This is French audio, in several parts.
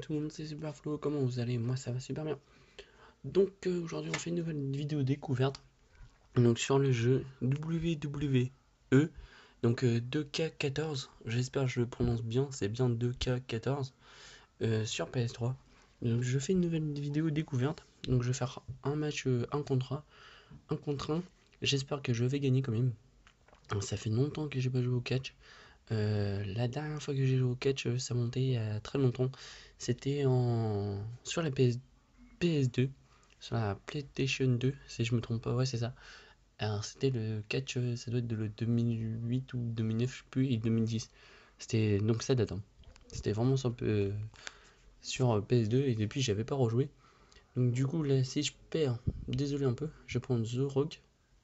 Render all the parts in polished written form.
tout le monde, c'est Superflo, comment vous allez? Moi ça va super bien. Donc aujourd'hui on fait une nouvelle vidéo découverte. Donc sur le jeu WWE, donc 2K14, j'espère que je le prononce bien, c'est bien 2K14 sur PS3. Donc je fais une nouvelle vidéo découverte. Donc je vais faire un match 1 contre 1. J'espère que je vais gagner quand même. Donc, ça fait longtemps que j'ai pas joué au catch. La dernière fois que j'ai joué au catch, ça montait il y a très longtemps. C'était sur la PS2, sur la PlayStation 2, si je me trompe pas, ouais, c'est ça. Alors, c'était le catch, ça doit être de le 2008 ou 2009, je sais plus, et 2010. C'était donc ça date, hein. C'était vraiment sur PS2 et depuis j'avais pas rejoué. Donc du coup là si je perds, désolé un peu, je vais prendre The Rock.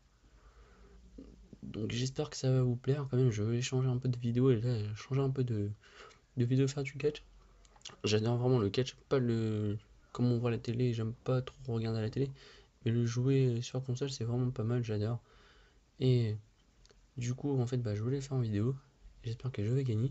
Donc j'espère que ça va vous plaire quand même. Je vais changer un peu de vidéo et là changer un peu de vidéo faire du catch. J'adore vraiment le catch, pas le comme on voit à la télé, j'aime pas trop regarder à la télé, mais le jouer sur console c'est vraiment pas mal, j'adore. Et du coup en fait bah je voulais le faire en vidéo. J'espère que je vais gagner.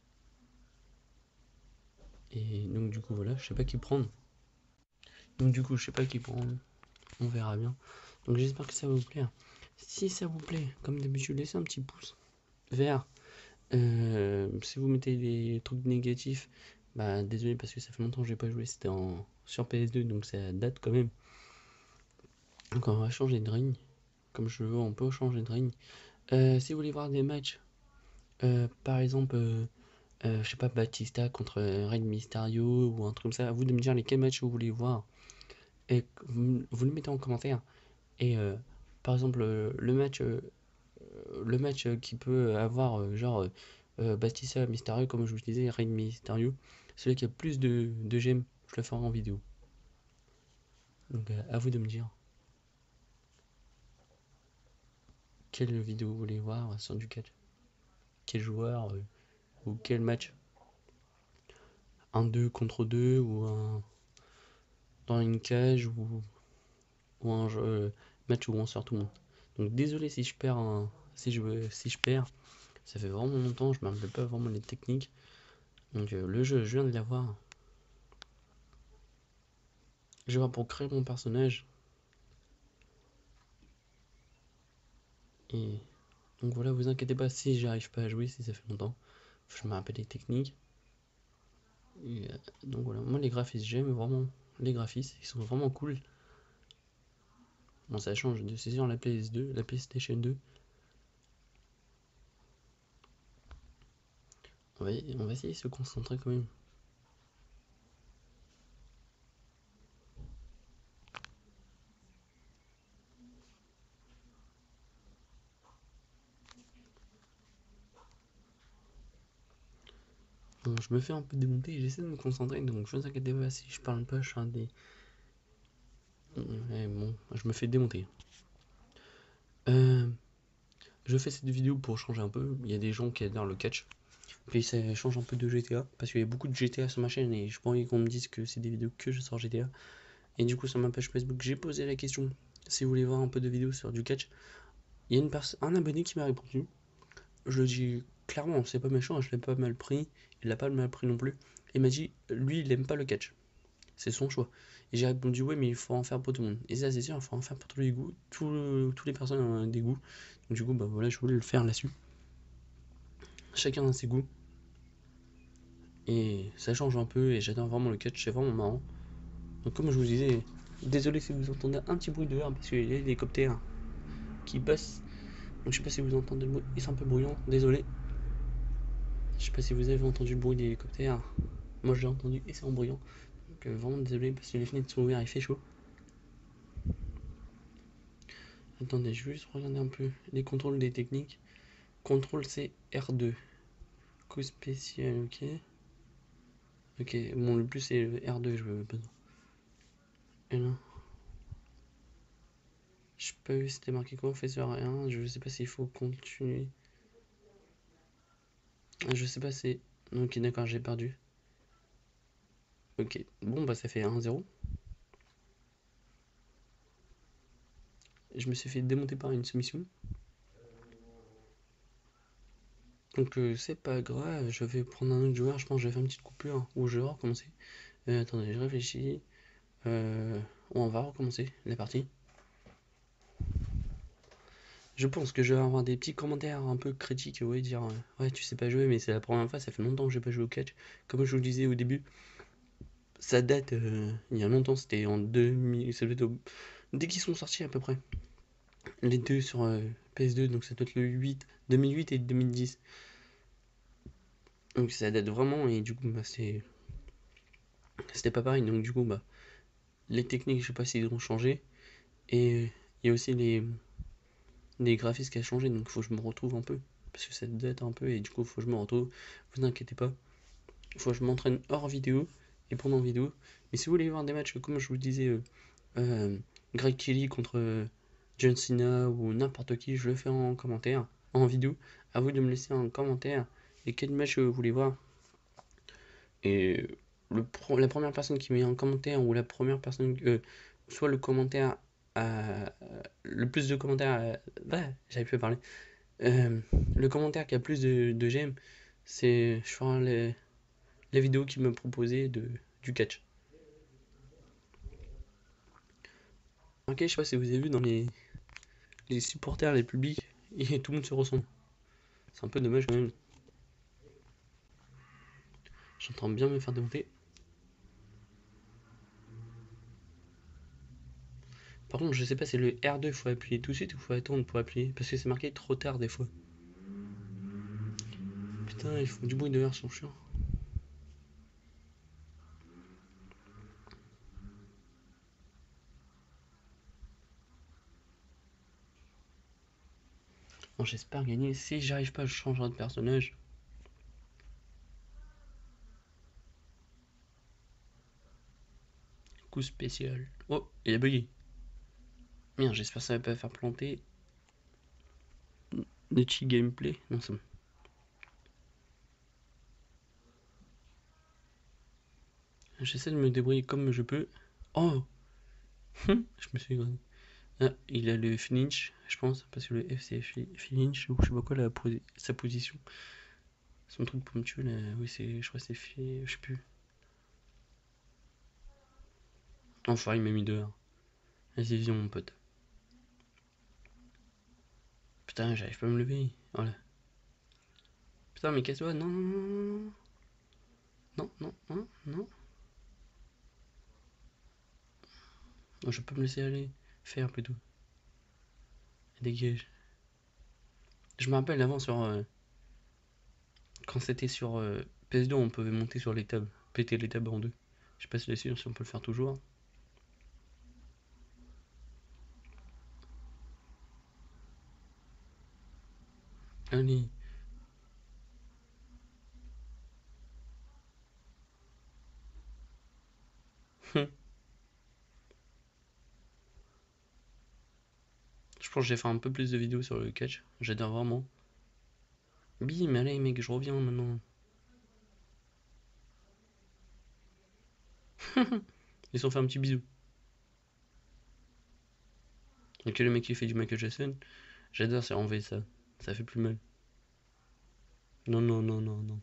Et donc du coup voilà, je sais pas qui prendre. Donc du coup je sais pas qui prendre. On verra bien. Donc j'espère que ça va vous plaire. Si ça vous plaît, comme d'habitude, laissez un petit pouce vert. Si vous mettez des trucs négatifs, bah désolé parce que ça fait longtemps que j'ai pas joué, c'était sur PS2 donc ça date quand même. Donc on va changer de ring. Comme je veux, on peut changer de ring. Si vous voulez voir des matchs, par exemple, je sais pas, Batista contre Rey Mysterio ou un truc comme ça, à vous de me dire lesquels matchs vous voulez voir. Et vous le mettez en commentaire. Et par exemple, le match qui peut avoir Batista Mysterio, comme je vous disais, Rey Mysterio, celui qui a plus de j'aime, je le ferai en vidéo. Donc à vous de me dire quelle vidéo vous voulez voir sur du catch, quel joueur ou quel match, un 2 contre 2 ou un dans une cage ou un match où on sort tout le monde. Donc désolé si je perds si je perds, ça fait vraiment longtemps, je me rappelle pas vraiment les techniques. Donc le jeu, je viens de l'avoir. Je vais voir pour créer mon personnage. Et donc voilà, vous inquiétez pas si j'arrive pas à jouer, si ça fait longtemps. Je me rappelle les techniques. Et, donc voilà, moi les graphismes, j'aime vraiment les graphismes, ils sont vraiment cool. Bon, ça change de saison la PS2, la PlayStation 2. On va essayer de se concentrer quand même. Bon, je me fais un peu démonter et j'essaie de me concentrer, donc je ne vous inquiétez pas si je parle pas, je suis un des. Ouais, bon, je me fais démonter. Euh, je fais cette vidéo pour changer un peu. Il y a des gens qui adorent le catch. Puis ça change un peu de GTA, parce qu'il y a beaucoup de GTA sur ma chaîne et je pas envie qu'on me dise que c'est des vidéos que je sors GTA. Et du coup, sur ma page Facebook, j'ai posé la question si vous voulez voir un peu de vidéos sur du catch. Il y a un abonné qui m'a répondu. Je le dis clairement, c'est pas méchant, je l'ai pas mal pris. Il l'a pas mal pris non plus. Il m'a dit, lui, il aime pas le catch. C'est son choix. Et j'ai répondu, ouais, mais il faut en faire pour tout le monde. Et ça, c'est sûr, il faut en faire pour tous les goûts. Tous les personnes ont des goûts. Donc, du coup, bah voilà, je voulais le faire là-dessus. Chacun a ses goûts. Et ça change un peu. Et j'adore vraiment le catch, c'est vraiment marrant. Donc, comme je vous disais, désolé si vous entendez un petit bruit dehors parce qu'il y a l'hélicoptère qui passe. Donc je sais pas si vous entendez le bruit, c'est un peu bruyant, désolé. Je sais pas si vous avez entendu le bruit d'hélicoptère. Moi j'ai entendu et c'est bruyant. Donc vraiment désolé parce que les fenêtres sont ouvertes, il fait chaud. Attendez, je vais juste regarder un peu les contrôles des techniques. Contrôle c'est R2. Coup spécial, ok. Ok, bon le plus c'est R2, je veux pas. Et là. Je sais pas vu c'était marqué quoi, on fait sur R1, je sais pas s'il faut continuer. Je sais pas c'est. Ok d'accord, j'ai perdu. Ok, bon bah ça fait 1-0. Je me suis fait démonter par une soumission. Donc c'est pas grave, je vais prendre un autre joueur, je pense que je vais faire une petite coupure, ou je vais recommencer. Attendez, je réfléchis. On va recommencer la partie. Je pense que je vais avoir des petits commentaires un peu critiques, ouais, dire ouais, tu sais pas jouer, mais c'est la première fois, ça fait longtemps que j'ai pas joué au catch. Comme je vous le disais au début, ça date il y a longtemps, c'était en 2000, ça doit être dès qu'ils sont sortis à peu près. Les deux sur PS2, donc ça doit être le 2008 et 2010. Donc ça date vraiment, et du coup, bah, c'était pas pareil. Donc du coup, bah, les techniques, je sais pas s'ils ont changé. Et il y a aussi les graphismes qui a changé, donc il faut que je me retrouve un peu. Parce que ça date un peu, et du coup, il faut que je me retrouve. Vous inquiétez pas. Il faut que je m'entraîne hors vidéo et pendant vidéo. Mais si vous voulez voir des matchs, comme je vous disais, euh, Greg Kelly contre John Cena ou n'importe qui, je le fais en commentaire, en vidéo. À vous de me laisser un commentaire et quel match vous voulez voir. Et la première personne qui met un commentaire ou la première personne, soit le commentaire le plus de commentaires, j'avais pu parler. Euh, le commentaire qui a plus de j'aime, je ferai les vidéos qui me proposaient du catch. Ok, je sais pas si vous avez vu dans les supporters, les publics, et tout le monde se ressemble. C'est un peu dommage quand même. J'entends bien me faire démonter. Par contre, je sais pas si le R2 faut appuyer tout de suite ou faut attendre pour appuyer. Parce que c'est marqué trop tard des fois. Putain, ils font du bruit dehors, sont chiants. Bon, j'espère gagner. Si j'arrive pas, je changerai de personnage. Coup spécial. Oh, il a bugué. Merde, j'espère que ça va pas faire planter. Nechi gameplay. Non, c'est bon. J'essaie de me débrouiller comme je peux. Oh, je me suis gagné. Ah, il a le flinch, je pense, parce que le F c'est flinch, ou je sais pas quoi, sa position. Son truc pour me tuer, là, oui, je crois que c'est je sais plus. Enfin, il m'a mis dehors. Vas-y, viens, mon pote. Putain, j'arrive pas à me lever. Voilà. Putain, mais casse-toi, non, non, non, non, non, non. Non, je peux me laisser aller. Faire plutôt. Dégage. Je me rappelle avant quand c'était sur PS2, on pouvait monter sur les tables, péter les tables en deux. Je sais pas si on peut le faire toujours. Allez. Je pense que j'ai fait un peu plus de vidéos sur le catch. J'adore vraiment. Bim, allez mec, je reviens maintenant. Ils sont fait un petit bisou. Ok, le mec qui fait du Michael Jackson, j'adore, c'est enlever ça. Ça fait plus mal. Non, non, non, non, non.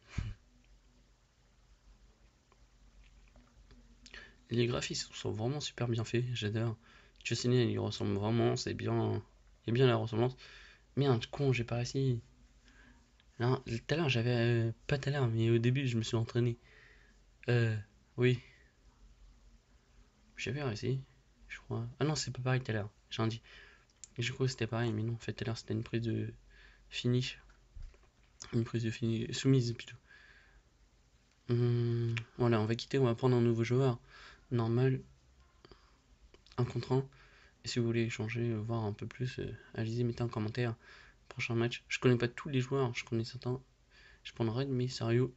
Et les graphismes sont vraiment super bien faits, j'adore. Justin, il ressemble vraiment, c'est bien. Il y a bien la ressemblance. Merde, con, j'ai pas réussi. Non, tout à l'heure, j'avais. Pas tout à l'heure, mais au début, je me suis entraîné. Euh. Oui, j'avais réussi, je crois. Ah non, c'est pas pareil tout à l'heure, j'ai un dit. Je crois que c'était pareil, mais non, en fait, tout à l'heure, c'était une prise de finish. Une prise de finish. Soumise plutôt. Voilà, on va quitter, on va prendre un nouveau joueur. Normal, un contre un. Et si vous voulez échanger, voir un peu plus, allez-y, mettez un commentaire. Prochain match. Je connais pas tous les joueurs, je connais certains. Je prendrai de mes sérieux.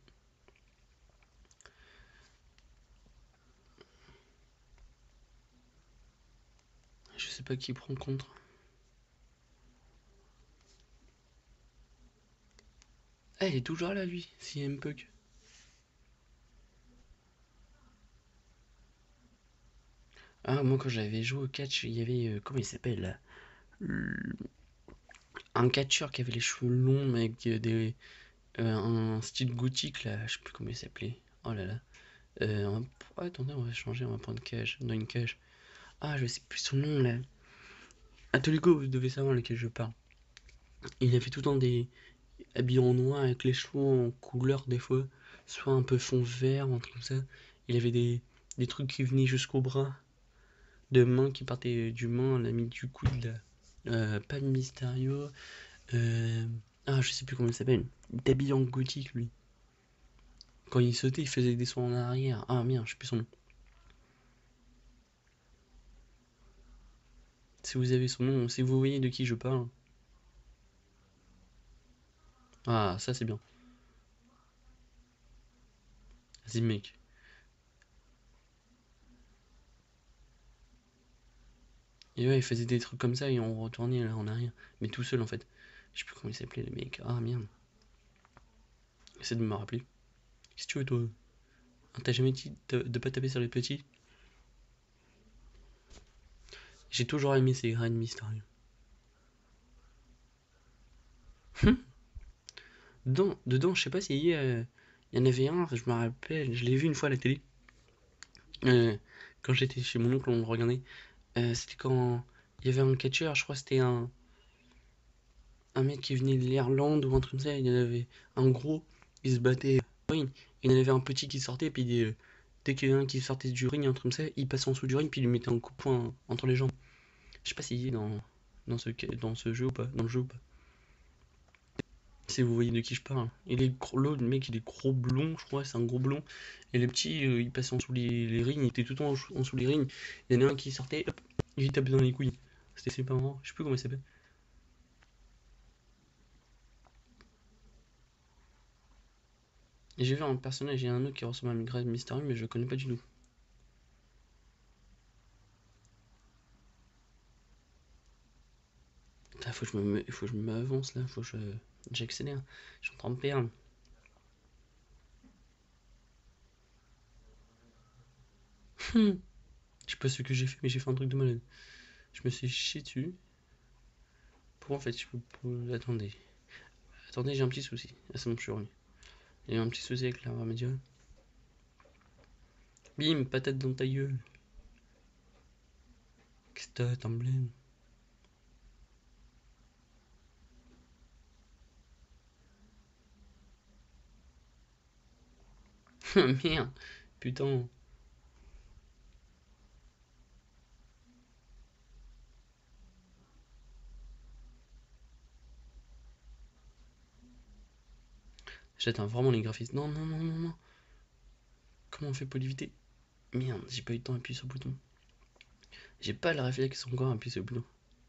Je sais pas qui prend contre. Ah, il est toujours là, lui, CM Punk. Ah, moi, quand j'avais joué au catch, il y avait. Comment il s'appelle là, un catcheur qui avait les cheveux longs, avec un style gothique là. Je sais plus comment il s'appelait. Oh là là. Attendez, on va changer, on va prendre cage. Dans une cage. Ah, je sais plus son nom là. Atelico, vous devez savoir lequel je parle. Il a fait tout le temps des habillés en noir avec les cheveux en couleur des fois. Soit un peu fond vert, un truc comme ça. Il avait des trucs qui venaient jusqu'au bras. De main qui partaient du main, la mis du coude là. Pas de Mysterio. Euh, Ah, je sais plus comment il s'appelle. Il est habillé en gothique lui. Quand il sautait, il faisait des sauts en arrière. Ah merde, je sais plus son nom. Si vous avez son nom, si vous voyez de qui je parle. Ah, ça c'est bien. Vas-y mec. Et ouais, il faisait des trucs comme ça et on retournait là en arrière. Mais tout seul en fait. Je sais plus comment il s'appelait le mec. Ah merde. Essaie de me rappeler. Qu'est-ce que tu veux toi? Ah, t'as jamais dit de pas taper sur les petits? J'ai toujours aimé ces graines mystérieux. Dedans, je sais pas si il y en avait un, je me rappelle, je l'ai vu une fois à la télé. Euh, Quand j'étais chez mon oncle, on le regardait. C'était quand il y avait un catcheur, je crois que c'était un mec qui venait de l'Irlande ou un truc comme ça. Il y en avait un gros, il se battait au ring. Il y en avait un petit qui sortait, puis dès qu'il y en a un qui sortait du ring, un truc comme ça, il passait en dessous du ring, puis il lui mettait un coup de poing entre les jambes. Je sais pas s'il est dans ce jeu ou pas, dans le jeu ou pas. Si vous voyez de qui je parle. Il est gros, l'autre mec, il est gros blond, je crois, c'est un gros blond. Et le petit, il passait en dessous les rings, il était tout le temps en dessous les rings. Il y en a un qui sortait, hop, il tapait dans les couilles. C'était super marrant, je sais plus comment il s'appelle. Et j'ai vu un personnage, il y a un autre qui ressemble à Grave Mysterio, mais je le connais pas du tout. Putain, faut que je m'avance là, faut que j'accélère. Je suis en train de perdre. Je sais pas ce que j'ai fait, mais j'ai fait un truc de malade. Je me suis chié dessus. Pourquoi en fait je peux. Attendez. Attendez, j'ai un petit souci. Ah, c'est bon, je suis revenu. Il y a un petit souci avec l'arbre médial. Bim, patate dans ta gueule. Qu'est-ce que t'as, t'emblème? Merde, putain. J'atteins vraiment les graphismes. Non, non, non, non, non. Comment on fait pour l'éviter? Merde, j'ai pas eu le temps d'appuyer sur le bouton. J'ai pas le réflexe encore d'appuyer sur le bouton.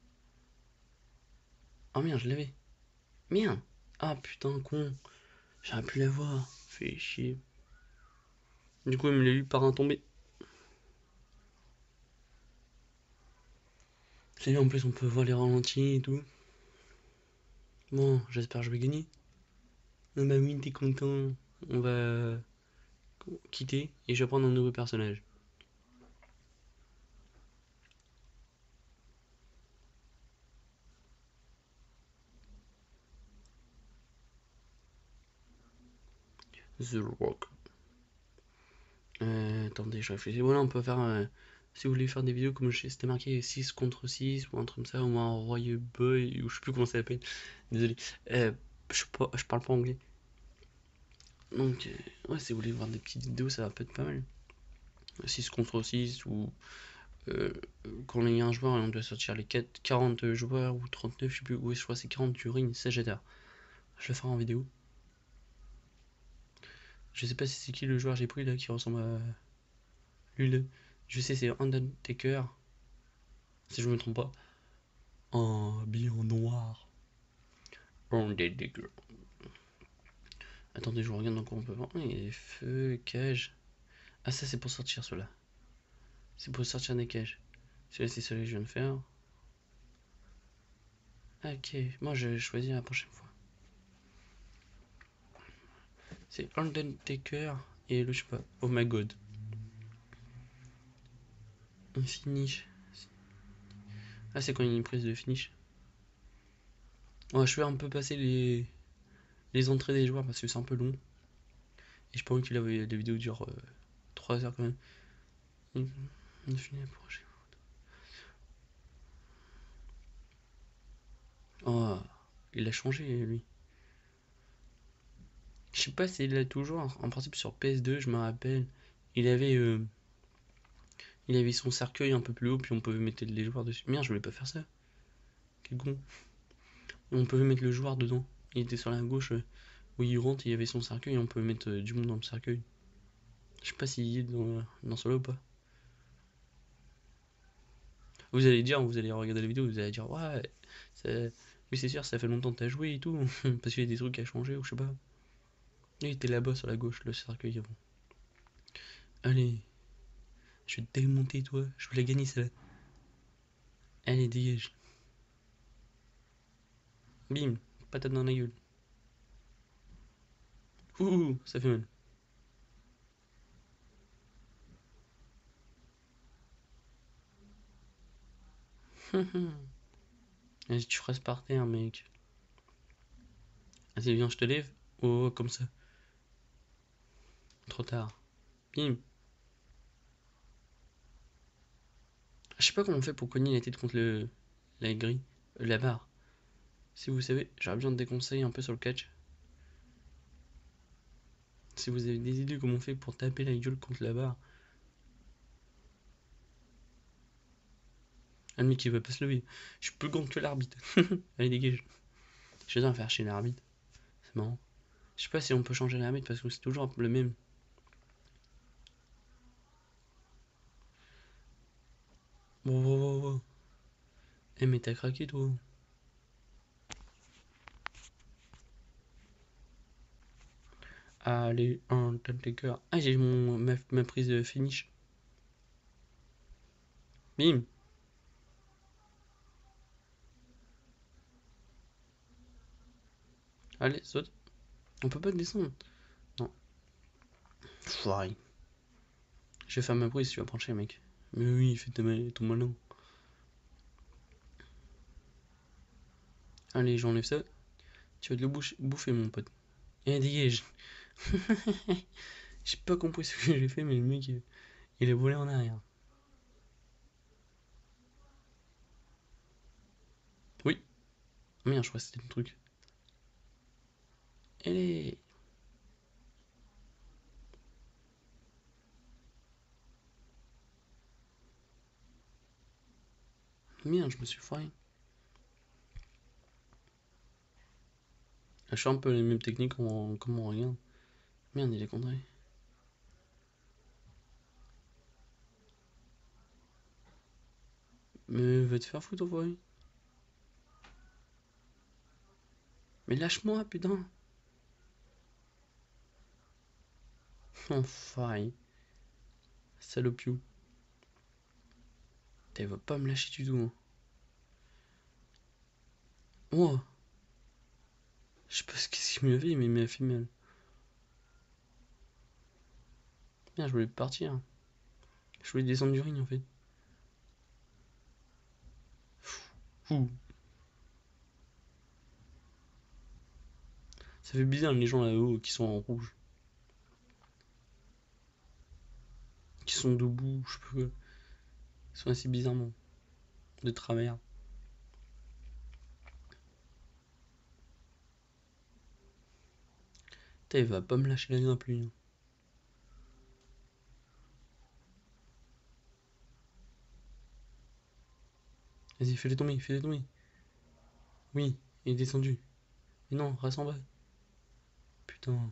Oh merde, je l'avais. Merde. Ah putain, con. J'aurais pu l'avoir. Fait chier. Du coup, il me l'a eu par un tombé. C'est en plus, on peut voir les ralentis et tout. Bon, j'espère que je vais gagner. Ah bah oui, t'es content. On va quitter et je vais prendre un nouveau personnage. The Rock. Attendez, je réfléchis. Voilà, on peut faire. Si vous voulez faire des vidéos comme c'était marqué 6 contre 6 ou un truc comme ça, ou un Royal Boy, ou je sais plus comment ça s'appelle. Désolé. Je parle pas anglais. Donc, ouais, si vous voulez voir des petites vidéos, ça va peut être pas mal. 6 contre 6 ou euh, quand il y a un joueur et on doit sortir les 40 joueurs ou 39, je sais plus. Ouais, je crois que c'est 40 du ring, ça j'adore. Je le ferai en vidéo. Je sais pas si c'est qui le joueur que j'ai pris là qui ressemble à lui là. Je sais, c'est Undertaker, si je me trompe pas. En habillé en noir. Undertaker. Attendez, je regarde dans quoi on peut voir. Il y a des feux, cages. Ah, ça c'est pour sortir cela. C'est pour sortir des cages. Celui-là, c'est celui que je viens de faire. Ok, moi je vais choisir la prochaine fois. C'est Undertaker et le je sais pas. Oh my god. Un finish. Ah, c'est quand il y a une prise de finish. Ouais, je vais un peu passer les entrées des joueurs parce que c'est un peu long. Et je pense que la vidéo dure 3 heures quand même. On a fini la prochaine. Oh, il a changé lui. Je sais pas s'il l'a toujours. En principe sur PS2, je me rappelle, il avait, euh, il avait son cercueil un peu plus haut, puis on pouvait mettre les joueurs dessus. Merde, je voulais pas faire ça. Quel con. Et on pouvait mettre le joueur dedans. Il était sur la gauche où il rentre, il y avait son cercueil, et on pouvait mettre du monde dans le cercueil. Je sais pas s'il est dans cela ou pas. Vous allez dire, vous allez regarder la vidéo, vous allez dire, ouais, oui, c'est sûr, ça fait longtemps que t'as joué et tout, parce qu'il y a des trucs à changer ou je sais pas. Il était là-bas sur la gauche, le cercueil avant. Allez, je vais te démonter, toi, je voulais gagner celle-là. Allez, dégage. Bim, patate dans la gueule. Ouh, ça fait mal. Vas-y, tu phrases par terre, mec. Vas-y, viens, je te lève. Oh, comme ça. Trop tard. Bim. Je sais pas comment on fait pour cogner la tête contre la grille, la barre. Si vous savez, j'aurais besoin de des conseils un peu sur le catch. Si vous avez des idées comment on fait pour taper la gueule contre la barre. Ah, le mec il va pas se lever. Je suis plus grand que l'arbitre. Allez, dégage. Je vais faire chez l'arbitre. C'est marrant. Je sais pas si on peut changer l'arbitre parce que c'est toujours le même. Bon, bon, bon, bon. Eh, mais t'as craqué toi. Allez, un taker. Ah, j'ai ma prise de finish. Bim. Allez, saute. On peut pas descendre. Non. Foiré. Je vais faire ma prise, tu vas pencher, mec. Mais oui, fais ton malin. Allez, j'enlève ça. Tu vas te le bouffer, mon pote. Eh, dégage. J'ai pas compris ce que j'ai fait, mais le mec, il a volé en arrière. Oui. Merde, je crois que c'était le truc. Allez. Merde, je me suis foiré. Je fais un peu les mêmes techniques comme on regarde. Merde, il est contré. Mais va te faire foutre, enfoiré. Mais lâche-moi, putain. Enfoiré. Salopio. Il va pas me lâcher du tout. Hein. Oh. Je sais pas ce qu'il m'a fait, mais il m'a fait mal. Merde, je voulais partir. Je voulais descendre du ring en fait. Ouh. Ça fait bizarre les gens là-haut qui sont en rouge. Qui sont debout, je sais pas quoi. Ils sont assez bizarrement. De travers. Putain, il va pas me lâcher la grappe lui. Hein. Vas-y, fais-les tomber, fais-les tomber. Oui, il est descendu. Mais non, reste en bas. Putain.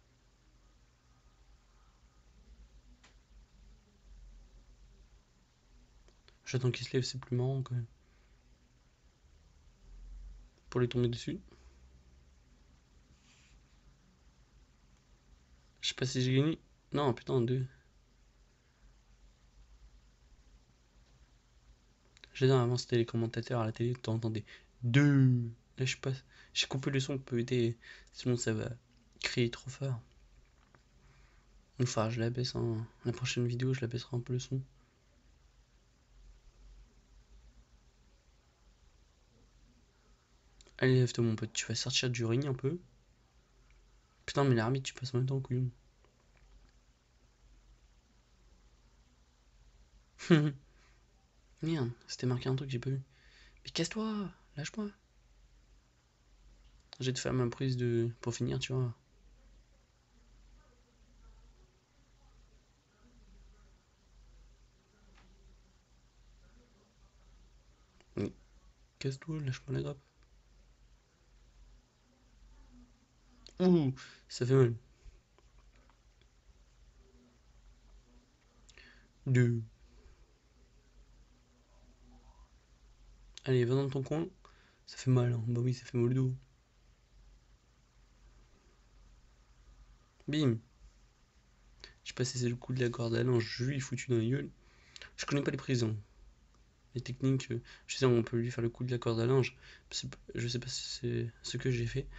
J'attends qu'il se lève, c'est plus marrant quand même. Pour les tomber dessus. Je sais pas si j'ai gagné. Non, putain, deux. J'adore avant c'était les commentateurs à la télé, t'entendais deux. Là je passe. J'ai coupé le son pour éviter. Sinon ça va crier trop fort. Enfin je la baisse hein. La prochaine vidéo je la baisserai un peu le son. Allez lève-toi mon pote, tu vas sortir du ring un peu. Putain mais l'arbitre tu passes en même temps couillon. Merde, c'était marqué un truc, j'ai pas vu. Mais casse-toi, lâche-moi. J'ai de faire ma prise de pour finir, tu vois. Mais casse-toi, lâche-moi la grappe. Ouh, ça fait mal. Deux. Allez, va dans ton coin. Ça fait mal, hein. Bah oui, ça fait mal au dos. Bim. Je sais pas si c'est le coup de la corde à linge, je lui ai foutu dans la gueule. Je connais pas les prisons. Les techniques, je sais, on peut lui faire le coup de la corde à linge. Je sais pas si c'est ce que j'ai fait.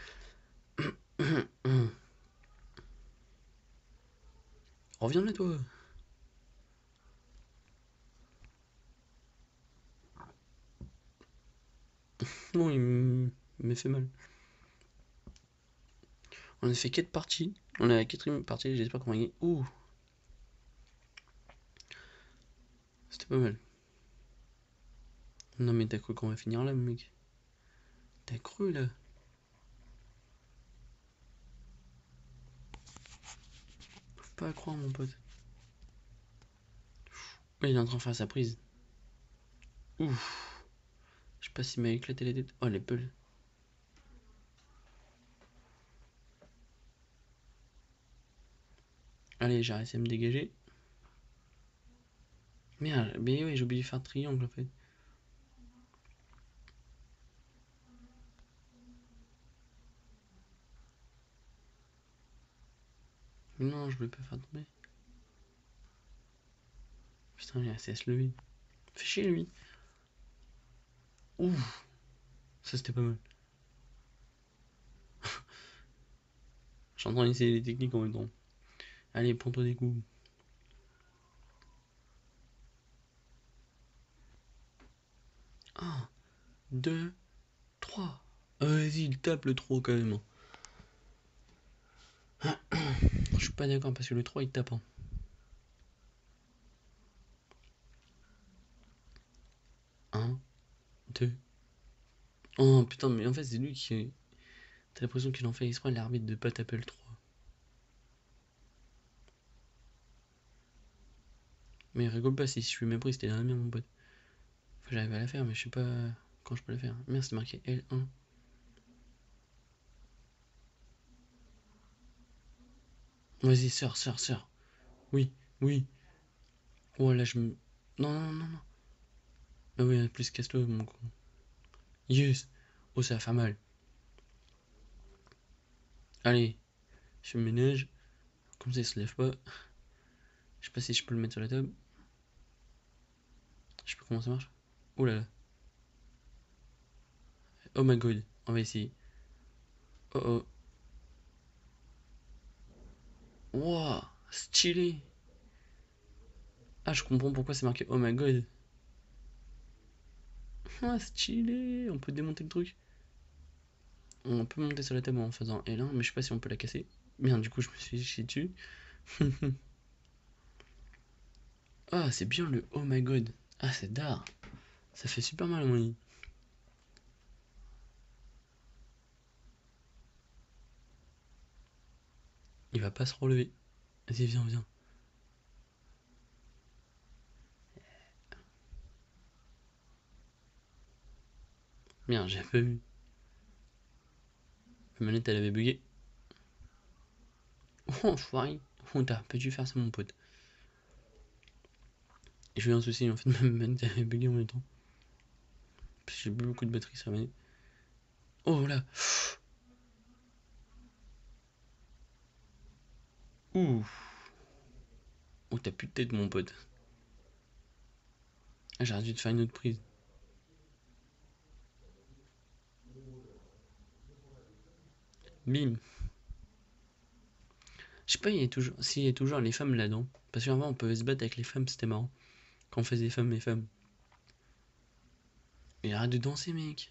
Reviens là, toi. Non, il m'a fait mal. On a fait 4 parties. On est à la quatrième partie, j'espère qu'on va gagner. Ouh, c'était pas mal. Non, mais t'as cru qu'on va finir là, mec? T'as cru là? Faut pas croire, mon pote. Ouais, il est en train de faire sa prise. Ouf. Je sais pas s'il m'a éclaté la tête. Oh, les peuls. Allez, j'ai réussi à me dégager. Merde, mais oui, j'ai oublié de faire triangle en fait. Mais non, je voulais pas faire tomber. Putain, il a assez à se lever. Fais chier lui. Ouf, ça c'était pas mal. J'ai en train d'essayer les techniques en même temps. Allez, prends-toi des coups. Un, 2, 3. Vas-y, il tape le 3 quand même. Je suis pas d'accord parce que le 3 il tape. Hein. 1, 2. Oh putain, mais en fait, c'est lui qui. T'as l'impression qu'il en fait exprès l'arbitre de pas taper le 3. Mais rigole pas, si je suis mépris, c'était dans la mienne, mon pote. Faut que j'arrive à la faire, mais je sais pas quand je peux la faire. Merde, c'est marqué L1. Vas-y, sors, sors, sors. Oui, oui. Oh là, je me. Non, non, non, non. Ah oui, plus casse-toi, mon con. Yes. Oh, ça va faire mal. Allez, je me ménage. Comme ça, il se lève pas. Je sais pas si je peux le mettre sur la table. Je sais pas comment ça marche. Oh là là. Oh my god. On va essayer. Oh oh. Wow, stylé. Ah, je comprends pourquoi c'est marqué oh my god. Ah, stylé. On peut démonter le truc. On peut monter sur la table en faisant L1, mais je sais pas si on peut la casser. Merde, du coup, je me suis chié dessus. Ah, c'est bien le oh my god. Ah, c'est d'art. Ça fait super mal à mon lit. Il va pas se relever. Vas-y, viens, viens. Merde, j'ai pas vu. La manette, elle avait bugué. Oh, enfoiré. Oh, t'as pas dû faire ça, mon pote. Et j'ai eu un souci, en fait, ma manette, elle avait bugué en même temps. Parce que j'ai plus beaucoup de batterie sur la manette. Oh là. Ouh. Oh, t'as plus de tête, mon pote. Ah, j'aurais dû te faire une autre prise. Bim. Je sais pas, il y a toujours, s'il y a toujours les femmes là-dedans. Parce qu'avant, on pouvait se battre avec les femmes, c'était marrant. Quand on faisait femmes et femmes. Mais arrête de danser, mec.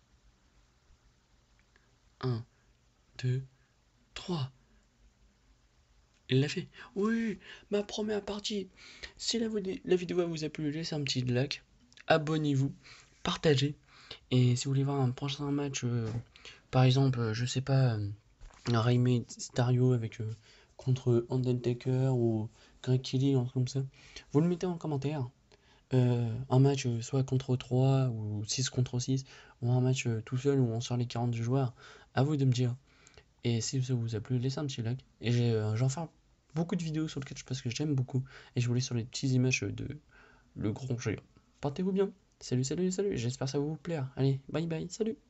Un, 2, 3. Il l'a fait. Oui, ma première partie. Si la vidéo vous a plu, laissez un petit like, abonnez-vous, partagez. Et si vous voulez voir un prochain match, par exemple, je sais pas, un Rey Mysterio avec contre Undertaker ou Greg Kelly, un truc comme ça, vous le mettez en commentaire. Un match soit contre 3 ou 6 contre 6 ou un match tout seul où on sort les 40 joueurs, à vous de me dire. Et si ça vous a plu, laissez un petit like. Et j'en fais beaucoup de vidéos sur le catch parce que j'aime beaucoup. Et je voulais sur les petites images de le grand géant. Portez-vous bien. Salut, salut, salut. J'espère que ça va vous plaire. Allez, bye bye, salut.